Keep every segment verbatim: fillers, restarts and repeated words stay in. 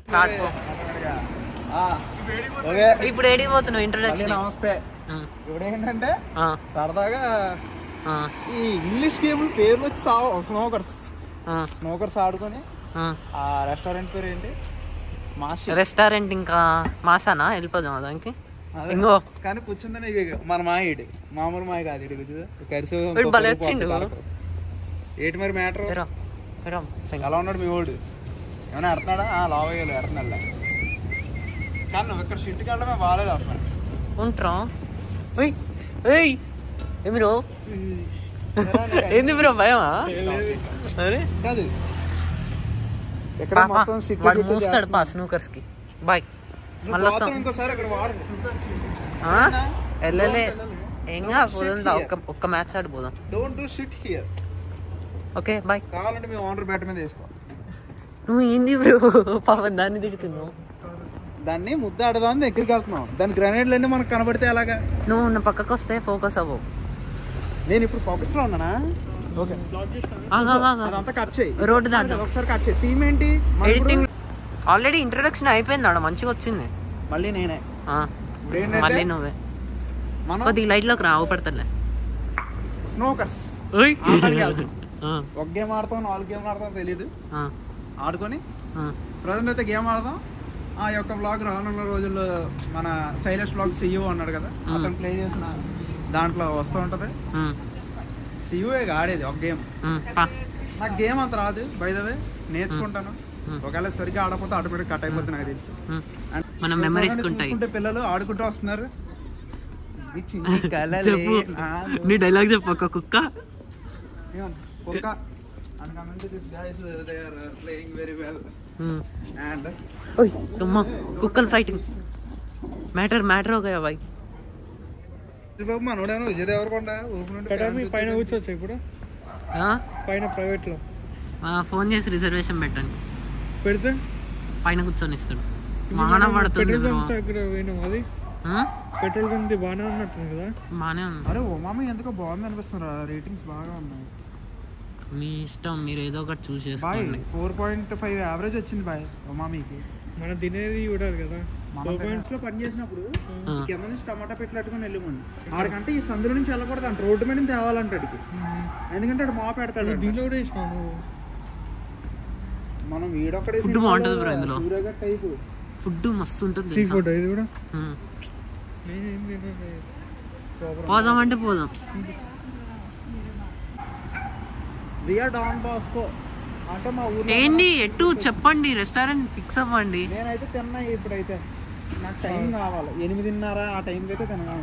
ఇప్పుడు ఏడిపోతున్నావు ఇంట్రొడక్షన్. నమస్తే. ఇప్పుడు ఏంటంటే సరదాగా ఈ ఇంగ్లీష్ గేమ్లు పేర్లు వచ్చి స్నోకర్స్ స్నోకర్స్ ఆడుకొని ఆ రెస్టారెంట్ పేరు ఏంటి? రెస్టారెంట్. ఇంకా మాసానా వెళ్ళిపోదాం దానికి ఇంకో. కానీ కూర్చుందని మన మాయడు మామూలు మాయ కాదు ఇడు కలిసి ఏంటి మరి మ్యాటర్? ఎలా ఉన్నాడు మీ వాడు? ఏమైనా ఎడతాడా? లావ్ అయ్యాలి ఎడతాడు. కానీ నువ్వు ఇక్కడ షిట్కి వెళ్ళడమే బాగాలేదు అసలు. ఉంటా బ్రో. ఏంది బ్రో భయమా? అరే కాదు వాడు మూస్తాడు పా స్నూకర్స్ కి. బాయ్ మళ్ళీ వస్తాం ఇంకోసారి. వెళ్ళలే ఏంగా పోదా ఒక్క ఒక్క మ్యాచ్ ఆడిపోదాం. Don't do shit here. Okay boy. కావాలంటే మీ ఓనర్ బ్యాట్ మీద వేసుకో. నువ్వు ఏంది బ్రో పాపం దాన్ని తిడుతున్నావు? దాన్ని ముద్ద ఆడదాం దగ్గరికి వెళ్తున్నావు. దాని గ్రెనేడ్లు అన్నీ మనకు కనబడితే ఎలాగా? నువ్వు నా పక్కకు వస్తే ఫోకస్ అవ్వవు. నేను ఇప్పుడు ఫోకస్ లో ఉన్నానా? ఓకే అదంతా కట్ చేయి. రోడ్డు దాంట్లో ఒకసారి కట్ చేయి. థీమ్ ఏంటి? ఎడిటింగ్ ఆల్రెడీ ఇంట్రొడక్షన్ అయిపోయింది ఆడ మంచిగా వచ్చింది. మళ్ళీ నేనే మళ్ళీ నువ్వే కొద్దిగా లైట్ లోకి రావు పడతలే. స్నోకర్స్ ఒక గేమ్ ఆడతాం, నాలుగు గేమ్ ఆడతాం తెలియదు. ఆడుకొని ప్రజెంట్ అయితే గేమ్ ఆడదాం. ఆ యొక్క బ్లాగ్ రానున్న రోజుల్లో మన సైలెన్స్ బ్లాగ్ సిఇఓ అన్నాడు కదా, అతను ప్లే చేసిన దాంట్లో వస్తూ ఉంటది. సిఇఓ ఆడేది ఒక గేమ్. నాకు గేమ్ అంత రాదు బై ద వే, నేర్చుకుంటాను. ఒకవేళ సరిగ్గా ఆడకపోతే ఆటోమేటిక్ కట్ అయిపోతుంది నాకు తెలుసు. మన మెమరీస్ చూసుకుంటే పిల్లలు ఆడుకుంటూ వస్తున్నారు. నీ డైలాగ్ చెప్పు. ఒక కుక్క కుక్క and coming to this guys, they are playing very well. hmm and ఓయ్ అమ్మ కుక్కల్ ఫైటింగ్ మ్యాటర్ మ్యాటర్ हो गया भाई. బాబు మనోడేనో విజయ్ దేవరకొండ ఓపెన్ ఉంటే అకాడమీ పైన కూర్చోవచ్చు ఇప్పుడు. ఆ పైన ప్రైవేట్ లో ఫోన్ చేసి రిజర్వేషన్ పెట్టండి. పెడితే పైన కూర్చొని ఇస్తాడు. మాన పడుతుంది బ్రో. అక్కడ వేణం అది పెట్రోల్ బంక్ బాగానే ఉన్నట్టుంది కదా. బాగానే ఉంది. అరే ఓ మామ ఎందుకో బాగుంది అనిపిస్తున్నారు. రేటింగ్స్ బాగా ఉన్నాయి. మీ ఇష్టం, మీరు ఏదో ఒకటి చూస్ చేసుకోండి. ఫోర్ పాయింట్ ఫైవ్ యావరేజ్ వచ్చింది బాయ్ ఒమామీకి. మన తినేది చూడాలి కదా. ఫోర్ పాయింట్స్ లో పని చేసినప్పుడు కింద నుంచి టమాటా పెట్టుకుని వెళ్ళమని ఆడికంటే ఈ సందులో నుంచి వెళ్ళకూడదు అంట, రోడ్డు మీద నుంచి తేవాలంటే అడిగి. ఎందుకంటే అటు మా పెడతాడు. దీనిలో కూడా వేసినావు మనం వీడొక్కడే. ఫుడ్ బాగుంటుంది బ్రో ఇందులో. ఫుడ్ మస్తు ఉంటుంది. సీ ఫుడ్ ఇది కూడా. పోదాం అంటే పోదాం. డాన్ బాస్కో అంటే మా ఊర్లో ఏంటి ఎటు చెప్పండి, రెస్టారెంట్ ఫిక్స్ అవ్వండి. నేనైతే తిన్నా. ఇప్పుడైతే నాకు టైం కావాలి. ఎనిమిదిన్నర ఆ టైంకి అయితే తినగాలి.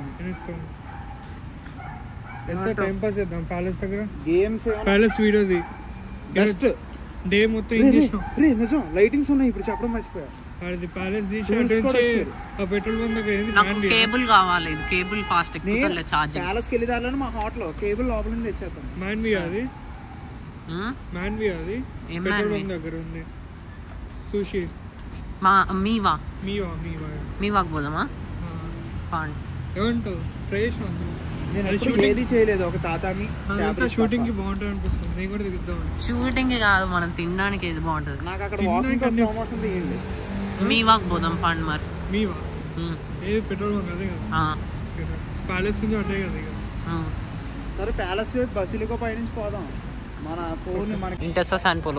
ఎంత టైం పాస్ చేద్దాం ప్యాలెస్ దగ్గర. గేమ్స్ ప్యాలెస్ వీడియోది బెస్ట్ డే మొత్తం ఇంగ్లీష్. నిజం లైటింగ్స్ ఉన్నాయి ఇప్పుడు చెప్పడం మర్చిపోయా. అది ప్యాలెస్ తీసి ఆ పెట్రోల్ బంక్ దగ్గర నాకు కేబుల్ కావాలి. ఇది కేబుల్ ఫాస్ట్ ఎక్కుతలే ఛార్జింగ్. ప్యాలెస్కి వెళ్ళి దారిలో మా హాట్లో కేబుల్ లోపల నుంచి తెచ్చేద్దాం. మైండ్ అది మాన్వి అది పెట్రోల్ బంక్ దగ్గర ఉంది. సుషి మా మీవా మీవా మీవా మీవాకి పోదామా? ఏమంటావు? ట్రై చేసినా నేను ఏది చేయలేదు. ఒక తాతామి షూటింగ్ కి బాగుంటుంది అనిపిస్తుంది. నేను కూడా దిగుద్దాం. షూటింగ్ కి కాదు, మనం తినడానికి ఏది బాగుంటుంది. నాకు అక్కడ వాకింగ్ స్లో మోషన్ తీయండి. మీవాకి పోదాం పాండ్ మరి. మీవా ఏది పెట్రోల్ బంక్ అదే కదా. ప్యాలెస్ నుంచి అటే కదా. సరే ప్యాలెస్ వైపు బస్సులకో పైనుంచి పోదాం. మన ఫోన్ మనకి ఇంటెసా శాన్పోలో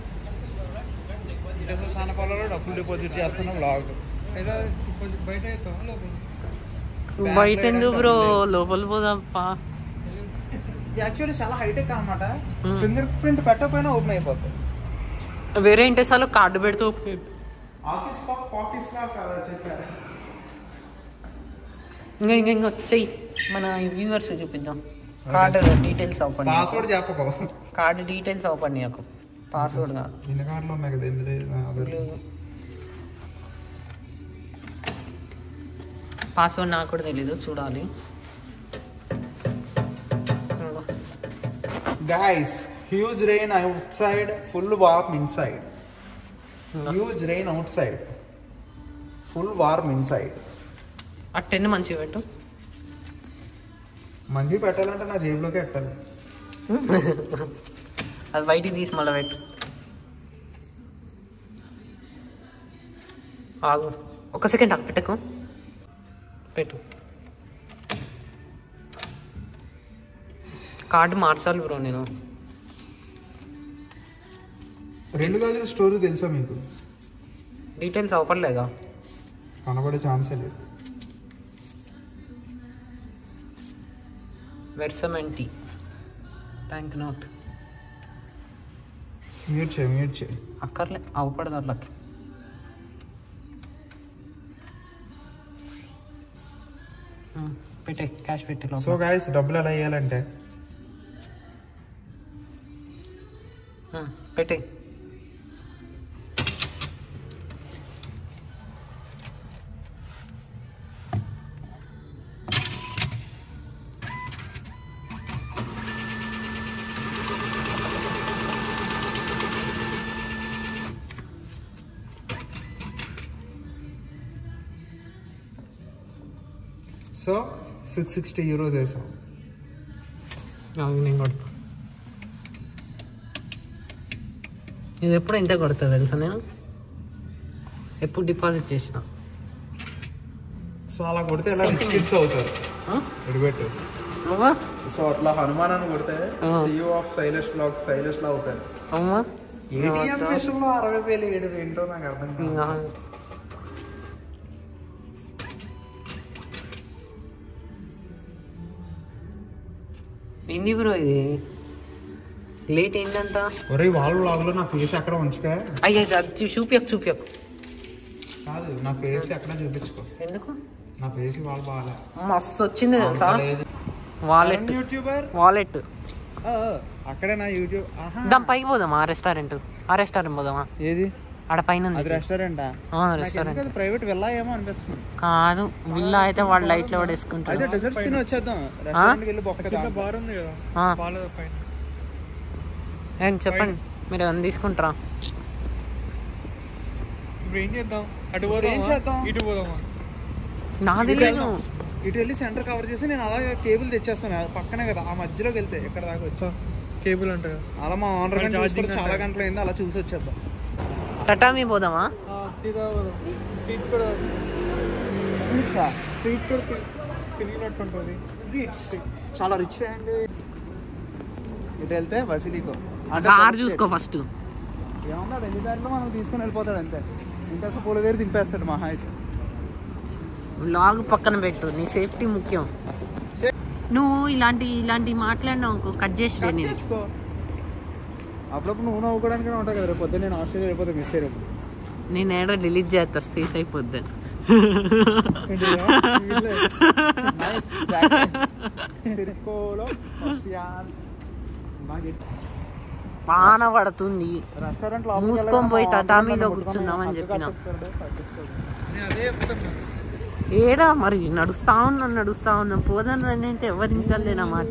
ఇంటెసా శాన్పోలో డబ్బులు డిపాజిట్ చేస్తున్నాం. బ్లాగ్ బయట బయట ఎందుకు బ్రో, లోపల పోదాం. యాక్చువల్లీ చాలా హైటెక్ అనమాట. ఫింగర్ ప్రింట్ పెట్టకపోయినా ఓపెన్ అయిపోతుంది. వేరే ఇంటెసాలో కార్డు పెడితే ఓపెన్ చెప్పారు. ఇంకా ఇంకా ఇంకా చెయ్యి. మన వ్యూవర్స్ చూపిద్దాం. Card details open. పాస్వర్డ్ చెప్పకు. కార్డు డీటెయిల్స్ ఓపెన్ చేయకు. పాస్వర్డ్ కాదు. ఎన్ని కార్డులు ఉన్నాయి కదా ఇందులో. పాస్వర్డ్ నాకు కూడా తెలీదు, చూడాలి. Guys huge rain outside, full warm inside. Huge rain outside, full warm inside. ఆ టెన్ మంచిగా పెట్టు. మంచిగా పెట్టాలంటే నా జేబులోకి పెట్టాలి. అది బయటికి తీసి మళ్ళీ పెట్టు. ఆగు ఒక సెకండ్ ఆగు పెట్టకు పెట్టు కార్డు మార్చాలి బ్రో నేను రెండు గదుల స్టోరీ తెలుసా మీకు డీటెయిల్స్ అవపడలేదా కనబడే ఛాన్సే లేదు వెర్సమెంటీ బ్యాంక్ నోట్ మ్యూట్ చేయి మ్యూట్ చేయి అక్కర్లే అవపడదు అట్లకి పెట్టే క్యాష్ పెట్టే సో గైస్ డబ్బులు ఎలా వేయాలంటే పెట్టే సో సిక్స్ సిక్స్టీ యూరోస్ వేసాం నేను కొడతా ఇది ఎప్పుడు ఇంత కొడతా తెలుసా నేను ఎప్పుడు డిపాజిట్ చేసిన సో అలా కొడితే ఎలా రిచ్ కిడ్స్ అవుతారు ఎడిపెట్టు అమ్మా సో అట్లా హనుమానాన్ని కొడితే CEO of sales blogs sales లా అవుతారు అమ్మా ఏటీఎం మిషన్లో అరవై వేలు ఏడు ఏంటో నాకు అర్థం కాదు ఏంది బ్రో ఇది లేట్ ఏంటంట ఒరే వాళ్ళ బ్లాగ్లో నా ఫేస్ ఎక్కడ ఉంచుకా అయ్యా అది చూపియకు చూపియకు కాదు నా ఫేస్ ఎక్కడ చూపించుకో ఎందుకు నా ఫేస్ వాళ్ళ బాగా మస్తు వచ్చింది తెలుసా వాలెట్ యూట్యూబర్ వాలెట్ అక్కడే నా యూట్యూబ్ దాని పైకి పోదామా ఆ రెస్టారెంట్ ఆ రెస్టారెంట్ పోదామా ఏది ఆడ పైన అది రెస్టారెంటా రెస్టారెంట్ ప్రైవేట్ వెళ్ళా ఏమో అనిపిస్తుంది కాదు విల్లా అయితే వాడు లైట్ లో వేసుకుంటాడు అయితే డెజర్ట్ తిని వచ్చేద్దాం రెస్టారెంట్కి వెళ్ళి బొక్క బార్ ఉంది కదా బాల పైన ఏం చెప్పండి మీరు ఏమైనా తీసుకుంటారా ఇప్పుడు ఏం చేద్దాం అటు పోదాం ఏం చేద్దాం ఇటు పోదామా నాది లేదు ఇటు వెళ్ళి సెంటర్ కవర్ చేసి నేను అలాగే కేబుల్ తెచ్చేస్తాను పక్కనే కదా ఆ మధ్యలోకి వెళ్తే ఎక్కడ దాకా వచ్చా కేబుల్ అంటే అలా మా ఆనర్ చాలా గంటలు అయింది అలా చూసి వచ్చేద్దాం టటామి పోదామా స్ట్రీట్స్ కూడా స్ట్రీట్స్ కూడా తిరిగినట్టు ఉంటుంది చాలా రిచ్ అండి ఇటు వెళ్తే బసిలికో కార్ చూసుకో ఫస్ట్ ఏమన్నా వెళ్ళి దాంట్లో మనం తీసుకుని వెళ్ళిపోతాడు అంతే ఇంకా పూల వేరు దింపేస్తాడు మహా అయితే లాగ్ పక్కన పెట్టు నీ సేఫ్టీ ముఖ్యం నువ్వు ఇలాంటి ఇలాంటి మాట్లాడినావు కట్ చేసి చేసుకో అప్పుడప్పుడు నువ్వు నవ్వుకోవడానికి ఉంటావు కదా రేపు పొద్దున్న నేను ఆస్ట్రేలియా వెళ్ళిపోతే మిస్ అయ్యారు నేను ఏడో డిలీట్ చేస్తా స్పేస్ అయిపోద్ది వాన పడుతుంది మూసుకొని పోయి టటామీలో కూర్చుందామని చెప్పిన ఏడా మరి నడుస్తా ఉన్నా నడుస్తా ఉన్నా పోదని అంటే ఎవరి ఇంటలేనమాట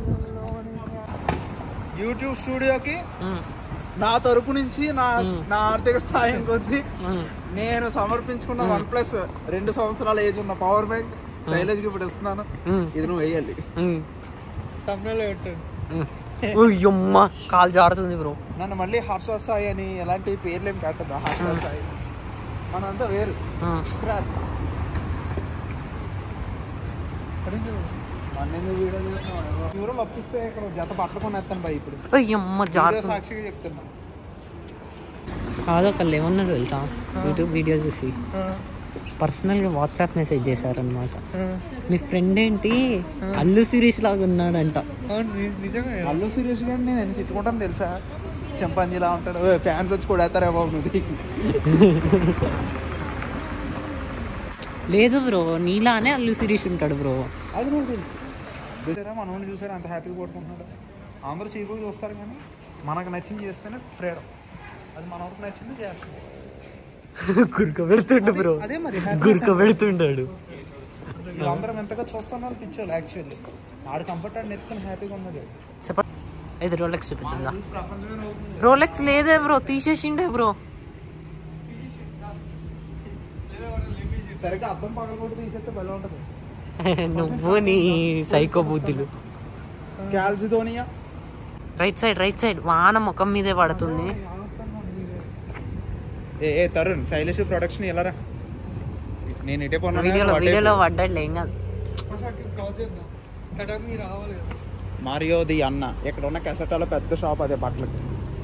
యూట్యూబ్ స్టూడియోకి నా తరపు నుంచి నా నా ఆర్థిక స్థాయి కొద్ది నేను సమర్పించుకున్న వన్ ప్లస్ రెండు సంవత్సరాల ఏజ్ ఉన్న పవర్ బ్యాంక్ శైలేజ్ కి ఇప్పుడు ఇస్తున్నాను ఇది నువ్వు వేయాలి కాలు జారుతుంది బ్రో నన్ను మళ్ళీ హర్ష సాయి అని ఎలాంటి పేర్లు ఏమి పెట్టద్దు హర్ష సాయి మనంతా వేరు యూరోలు అప్పిస్తే ఇక్కడ జత పట్టుకొని వేస్తాను బాయ్ ఇప్పుడు సాక్షిగా చెప్తున్నా కాదొకళ్ళు ఏమన్నారు తెలుసా యూట్యూబ్ వీడియో చూసి పర్సనల్గా వాట్సాప్ మెసేజ్ చేశారనమాట మీ ఫ్రెండ్ ఏంటి అల్లు శిరీష్ లాగా ఉన్నాడంట అల్లు శిరీష్ గారిని నేను ఎంత తిట్టుకుంటాను తెలుసా చెంపంజిలా ఉంటాడు ఫ్యాన్స్ వచ్చి కూడా వేస్తారా బాబు నువ్వు లేదు బ్రో నీలానే అల్లు శిరీష్ ఉంటాడు బ్రో అది నువ్వు చూసారా మనోడిని చూసారా అంత హ్యాపీగా కొట్టుకుంటున్నాడు అందరూ చీపుగా చూస్తారు కానీ మనకు నచ్చింది చేస్తేనే ఫ్రీడమ్ అది మనోడికి నచ్చింది చేస్తాం గురుక పెడుతుండు బ్రో అదే మరి గురుక పెడుతుంటాడు వీళ్ళందరం ఎంతగా చూస్తున్నారు పిచ్చోళ్ళు యాక్చువల్లీ ఆడు కంఫర్ట్ ఆడిని ఎత్తుకొని హ్యాపీగా ఉన్నాడు చెప్పండి ఇది రోలెక్స్ చూపిస్తుందా రోలెక్స్ లేదే బ్రో తీసేసిండే బ్రో సరిగ్గా అర్థం పగలగొట్టి తీసేస్తే బలం ఉంటుంది నువ్వు నీ సైకో బుద్ధులు క్యాల్సిదోనియా రైట్ సైడ్ రైట్ సైడ్ వాన ముఖం మీదే పడుతుంది ఏ తరుణ్ శైలేష్ ప్రొడక్షన్ ఎలా రా నేను ఇటే పోనా వీడియోలో వీడియోలో పడ్డాడు ఏం కాదు. మారియో ది అన్న ఇక్కడ ఉన్న కెసెటాలో పెద్ద షాప్ అదే బట్టలకి.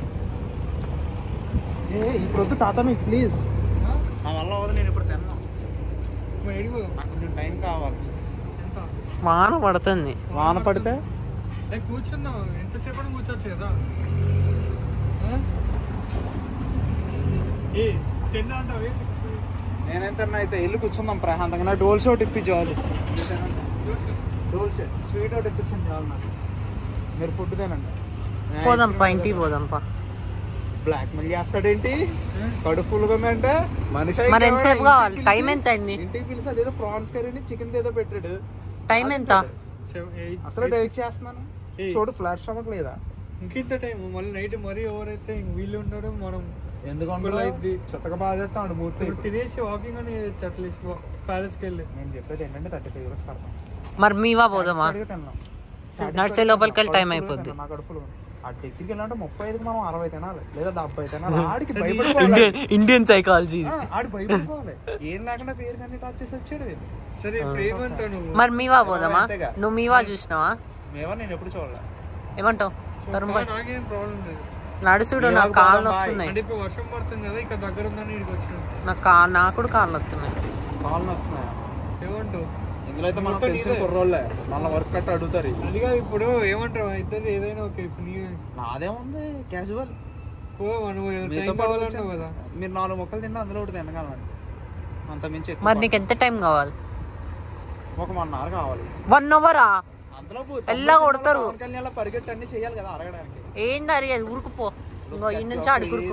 ఏ ఇప్పుడు వద్దు తాత మీకు ప్లీజ్, నా వల్ల అవ్వదు, నేను ఇప్పుడు తిన్నాను, నాకు కొంచెం టైం కావాలి. వాన పడుతుంది. వాన పడితే కూర్చుందాం, ఎంతసేపు కూర్చోవచ్చు కదా. నేనెంత అయితే ఇల్లు కూర్చుందాం ప్రశాంతంగా. నా డోల్ షోట్ ఇప్పించాలి, డోల్ షోట్ స్వీట్ అవుట్ ఇప్పించండి చాలు నాకు. మీరు ఫుడ్ తినండి. పోదాంపా ఇంటికి పోదాంపా. బ్లాక్ మెయిల్ చేస్తాడేంటి, కడుపు ఫుల్గా ఉందంటే మనిషి. మరి ఎంతసేపు కావాలి? టైం ఎంత అయింది? ఇంటికి పిలిచి అదేదో ప్రాన్స్ కర్రీ చికెన్ ఏదో పెట్టాడు. టైం ఎంత? అసలు డైట్ చేస్తున్నాను చూడు, ఫ్లాట్ స్టమక్ లేదా ఇంకింత టైం. మళ్ళీ నైట్ మరీ ఎవరైతే వీళ్ళు ఉండడం మనం ఎందుకంటే చెత్తగా బాగా చేస్తాం మూర్తి. తినేసి వాకింగ్ అని అట్లీస్ట్ ప్యాలెస్కి వెళ్ళి. నేను చెప్పేది ఏంటంటే థర్టీ ఫైవ్ ఇయర్స్ పడతాం. మరి మీవా పోదామా? నడిచే లోపలికి వెళ్ళి టైం అయిపోద్ది. నా కడుపులో ఆ దగ్గరికి వెళ్ళాలంటే ముప్పై ఐదుకి మనం అరవై తినాలి లేదా డెబ్బై తినాలి. ఆడికి భయపడిపోవాలి, ఇండియన్ సైకాలజీ. ఆడి భయపడిపోవాలి. ఏం లేకుండా పేరు కానీ టచ్ చేసి వచ్చాడు. సరే ఇప్పుడు ఏమంటావు? మరి మీవా పోదామా? నువ్వు మీవా చూసినావా? మేవా నేను ఎప్పుడు చూడలే. ఏమంటావు? నాకేం ప్రాబ్లం లేదు, నడుచుడు. నాకు కాళ్ళు వస్తున్నాయి. అంటే ఇప్పుడు వర్షం పడుతుంది కదా, ఇక్కడ దగ్గర ఉందని ఇక్కడికి వచ్చిన. నాకు కా నాకు కూడా కాళ్ళు వస్తున్నాయి. కాళ్ళు వస్తున్నాయా? ఏమంటావు? ఇందులో అయితే మనం తెలిసిన కుర్రోళ్ళే మళ్ళీ వర్క్ కట్ట అడుగుతారు. అదిగా ఇప్పుడు ఏమంటావు? ఇద్దరు ఏదైనా ఓకే. ఇప్పుడు నీ నాదేముంది క్యాజువల్. కదా మీరు నాలుగు మొక్కలు తిన్నా అందులో ఒకటి తినగలండి, అంత మించి. మరి నీకు ఎంత టైం కావాలి? ఒక వన్ అవర్ కావాలి. వన్ అవరా? అందులో ఎలా కొడతారు? పరిగెట్టి అన్ని చేయాలి కదా అరగడానికి. ఏంది అరిగేది? ఊరుకుపో, ఇంకో ఈ నుంచి అడుగురుకు.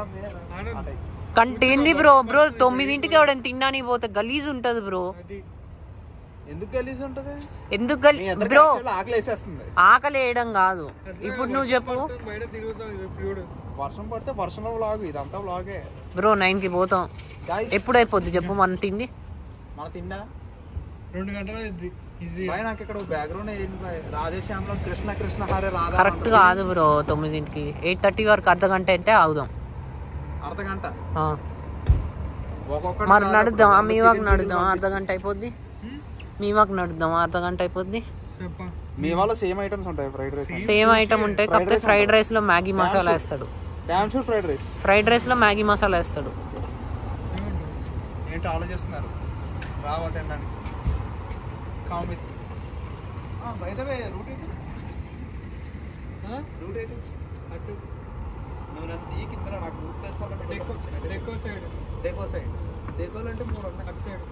కంటేంది బ్రో? బ్రో తొమ్మిదింటికి ఎవడైనా తిన్నానికి పోతే గలీజ్ ఉంటది బ్రో. ఎందుకు గలీజ్ ఉంటది? ఎందుకు గలీ బ్రో? ఆకలి వేసేస్తుంది. ఆకలి వేయడం కాదు. ఇప్పుడు నువ్వు చెప్పు. బయట తిరుగుతాం, వర్షం పడితే వర్షంలో వ్లాగ్, ఇదంతా వ్లాగే బ్రో. నైన్ కి పోతాం. ఎప్పుడు అయిపోద్ది చెప్పు మన తిండి? మన తిండా రెండు గంటలు. నాకు ఇక్కడ బ్యాక్గ్రౌండ్ రాధేశ్యామలో కృష్ణ కృష్ణ హరే రాధా. కరెక్ట్ కాదు బ్రో. తొమ్మిదింటికి ఎయిట్ థర్టీ వరకు అర్ధ గంట అంటే ఆగుదాం. అర్ధ గంట మరి నడుద్దాం. మీ వాకు నడుద్దాం, అర్ధ గంట అయిపోద్ది. మీ వాకు నడుద్దాం, అర్ధ గంట అయిపోద్ది. మీ వాళ్ళ సేమ్ ఐటమ్స్ ఉంటాయి. ఫ్రైడ్ రైస్ సేమ్ ఐటమ్ ఉంటాయి, కాకపోతే ఫ్రైడ్ రైస్ లో మ్యాగీ మసాలా వేస్తాడు. Damn sure fried rice fried rice లో మ్యాగీ మసాలా వేస్తాడు. ఏంటి ఆలోచిస్తున్నారు? రావా తినడానికి? Come with by the way route ఏంటి? రూట్ ఏంటి? అటు నువ్వు నన్ను ఈ కింద నాకు రూట్ తెలుసు. డెకో డెకో సైడ్. డెకో సైడ్. డెకోలు అంటే మూడు ఉన్నాయి అటు సైడ్.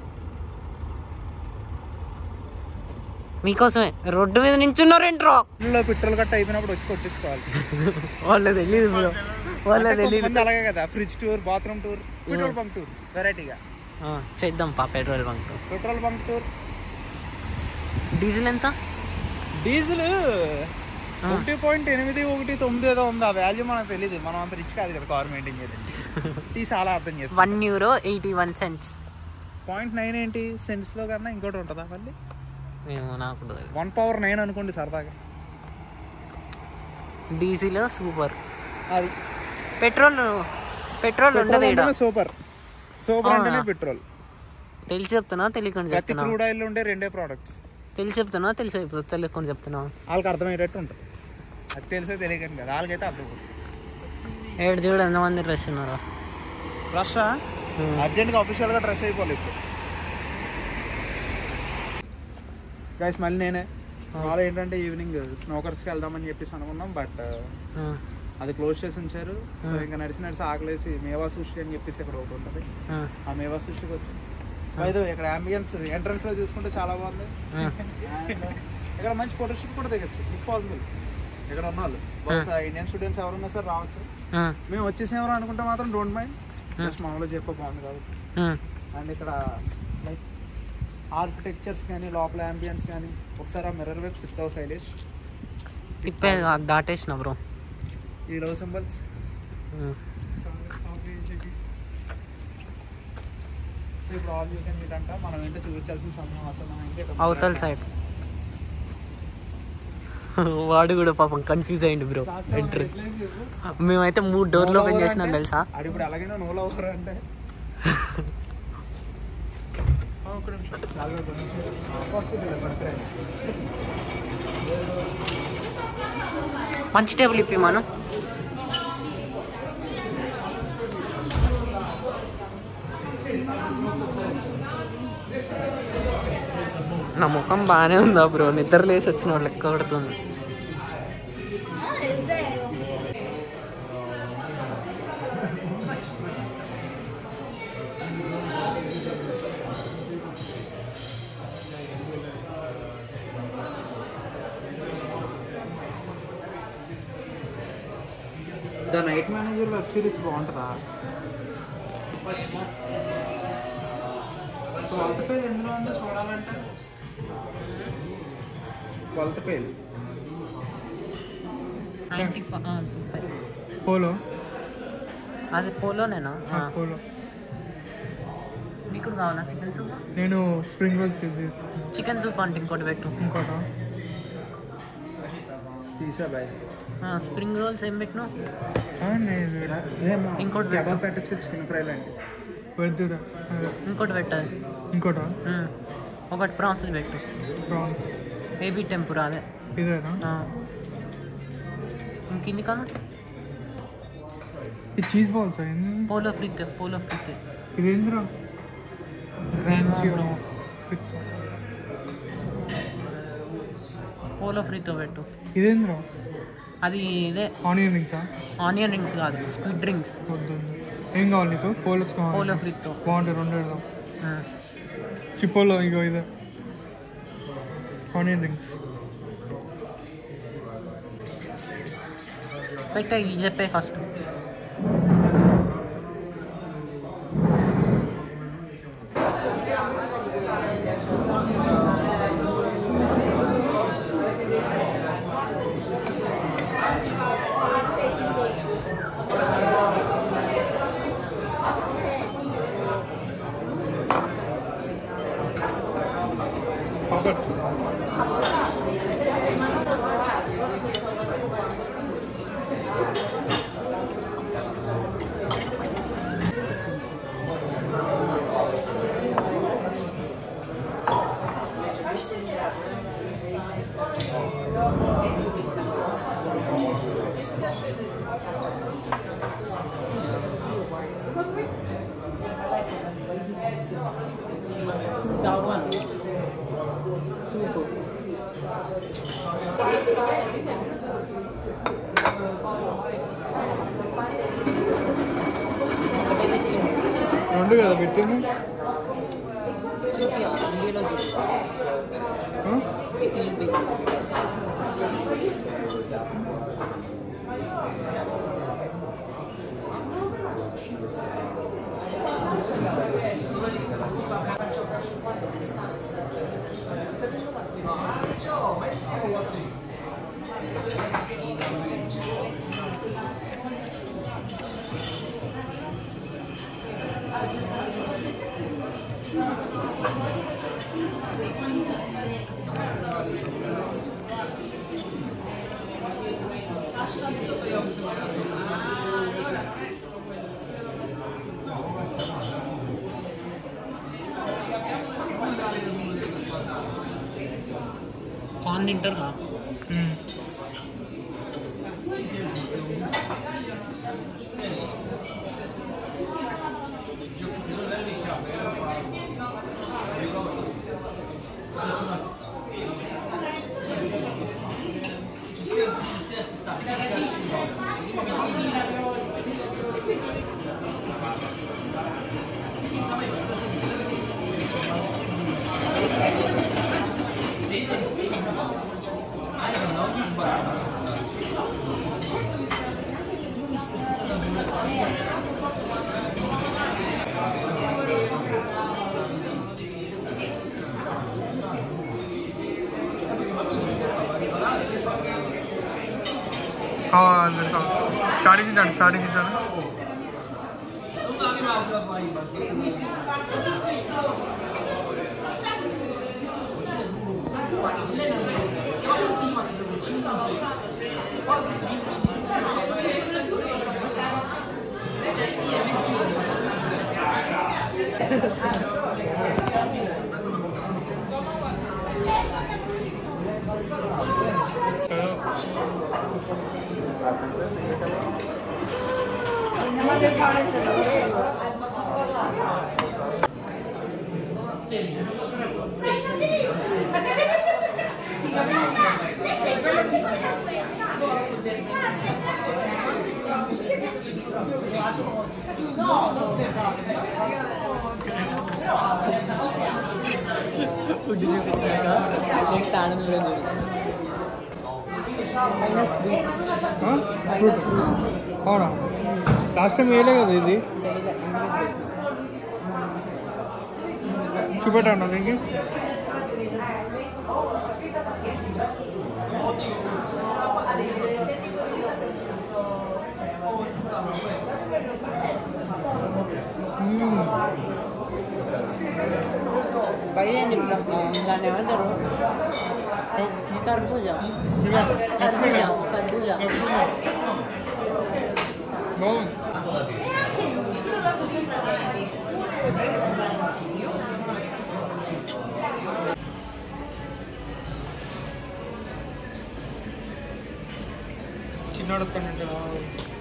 మీకోసమే రోడ్డు మీద నించున్నారేంట్రో. పెట్రోల్ కట్ట అయిపోయినప్పుడు వచ్చి కొట్టించుకోవాలి. వాళ్ళ తెలియదు బ్రో, వాళ్ళ తెలియదు. అలాగే కదా, fridge tour, bathroom tour, petrol bunk tour వెరైటీగా చేద్దాం పా. Petrol bunk petrol bunk tour. Diesel ఎంత? డీజిల్ ఒకటి పాయింట్ ఎనిమిది ఒకటి తొమ్మిది ఏదో ఉంది. ఆ వాల్యూ మనకు తెలియదు, మనం అంత రిచ్ కాదు కదా కార్ మెయింటైన్ చేయడానికి. ఈ చాలా అర్థం చేసుకో. One euro eighty one cents. Point nine ఏంటి సెంట్స్ లో కన్నా ఇంకోటి ఉంటుందా మళ్ళీ? నాకు వన్ పవర్ నైన్ అనుకోండి సరదాగా. Diesel super. అది పెట్రోల్ పెట్రోల్ ఉండదు. సూపర్ సూపర్ అంటేనే పెట్రోల్. తెలిసి చెప్తున్నా తెలియకుండా ప్రతి చెప్తున్నా? క్రూడ్ ఆయిల్ ఉండే రెండే ప్రోడక్ట్స్. తెలిసి చెప్తున్నా తెలిసి తెలియకుండా చెప్తున్నా? వాళ్ళకి అర్థమయ్యేటట్టు ఉంటుంది. అది తెలిసే తెలియకండి కదా, వాళ్ళకైతే అర్థమవుతుంది. ఏడు చూడు ఎంతమంది రష్ ఉన్నారు. రష్ అర్జెంట్గా అఫీషియల్గా డ్రెస్ అయిపోవాలి ఇప్పుడు. గైస్ మళ్ళీ నేనే వాళ్ళు ఏంటంటే ఈవినింగ్ స్నోకర్స్కి వెళ్దామని చెప్పేసి అనుకున్నాం, బట్ అది క్లోజ్ చేసి ఉంచారు. సో ఇంకా నడిచి నడిచి ఆకలేసి మేవా సుషి అని చెప్పేసి ఇక్కడ ఒకటి ఉంటుంది, ఆ మేవా సుషికి వచ్చి అయితే ఇక్కడ అంబియన్స్ ఎంట్రన్స్ లో చూసుకుంటే చాలా బాగుంది. ఇక్కడ మంచి ఫోటోషూట్ కూడా దిగచ్చు ఇఫ్ పాసిబుల్. ఇక్కడ ఉన్న వాళ్ళు బహుశా ఇండియన్ స్టూడెంట్స్ ఎవరున్నా సార్ రావచ్చు. మేము వచ్చేసి ఎవరు అనుకుంటే మాత్రం డోంట్ మైండ్, జస్ట్ మామూలుగా చెప్ప బాగుంది కాబట్టి. అండ్ ఇక్కడ లైక్ ఆర్కిటెక్చర్స్ కానీ లోపల అంబియన్స్ కానీ ఒకసారి ఆ మిర్రర్ వైపు షిఫ్ట్ అవ్వ శైలేష్. తిప్పే దాటేసిన బ్రో ఈ లవ్ సింబల్స్. ఇప్పుడు ఆల్ యూ కెన్ మీట్ అంట, మనం ఏంటో చూపించాల్సిన సమయం అసలు అవతల సైడ్. వాడు కూడా పాపం కన్ఫ్యూజ్ అయ్యిండు బ్రో ఎంట్రీ. మేమైతే మూడు డోర్లు ఓపెన్ చేసినాం తెలుసా. అది ఇప్పుడు ఎలాగైనా నో లవర్ అంటే ఒక నిమిషం మంచి టేబుల్ ఇప్పి మనం నా ముఖం బాగానే ఉందా బ్రో? నిద్ర లేసి వచ్చిన వాళ్ళు లెక్క కొడుతుంది. The night manager web series బాగుంటుందా? ట్వెల్త్ ఫెయిల్ ఎందులో ఉందో చూడాలంటే ట్వెల్త్ ఫెయిల్ పోలో అది పోలోనేనా? పోలో. మీకు కావాలా చికెన్ సూప్? నేను స్ప్రింగ్ రోల్స్ చికెన్ సూప్ అంటే ఇంకోటి పెట్టు. ఇంకోట తీసా బాయ్. స్ప్రింగ్ రోల్స్ ఏం పెట్టినా? ఇంకోటి కబాబ్ పెట్టచ్చు, చికెన్ ఫ్రై లాంటి పెద్ద. ఇంకోటి పెట్టాలి. ఇంకోట ఒకటి ప్రాన్స్ పెట్టు. ప్రాన్స్ బేబీ టెంపురా అదే ఇదేనా? ఇంకింది కాదు ఈ చీజ్ బాల్స్ పోలో ఫ్రిక్. పోలో ఫ్రిక్ ఇదేంద్రా? పోలో ఫ్రీతో పెట్టు. ఇదేంద్రా? అది ఇదే ఆనియన్ రింగ్సా? ఆనియన్ రింగ్స్ కాదు, స్క్విడ్ రింగ్స్. ఏం కావాలి నీకు? పోలో పోలో ఫ్రీతో బాగుంటుంది. రెండు పెడదాం. చిపోలో ఇగో ఇదే ఆనియన్ రింగ్స్ పెట్టే. ఇవి చెప్పే ఫస్ట్. రెండు కదా పెట్టింది. పాన్ తింటారా? స్టార్టింగ్ ఇద్దాను స్టార్టింగ్ ఇద్దాను ఫుడ్ చూపించాక నెక్స్ట్ ఆనందం అవునా లాస్ట్ టైం వేయలే కదా ఇది చూపెట్టండి దీనికి పైన ఏం చెప్తాం దాన్ని ఏమంటారు కర్బూజా కర్బూజా కర్బూజా చిన్నోడు వస్తానంటే